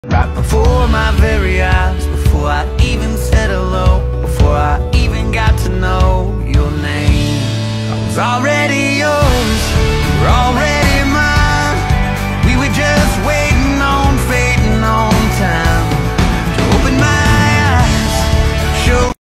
Right before my very eyes, before I even said hello, before I